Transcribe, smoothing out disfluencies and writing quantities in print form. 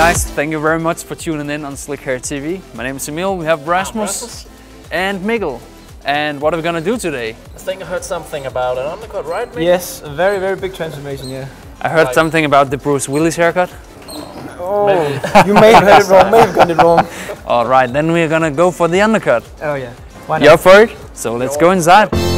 guys, thank you very much for tuning in on Slick Hair TV. My name is Emil, we have Rasmus and Mikkel. And what are we gonna do today? I think I heard something about an undercut, right? Mikkel? Yes, a very, very big transformation, yeah. I heard something about the Bruce Willis haircut. Oh, you may have had it wrong, may have got it wrong. Alright, then we're gonna go for the undercut. Oh yeah. You up for it? So let's go inside.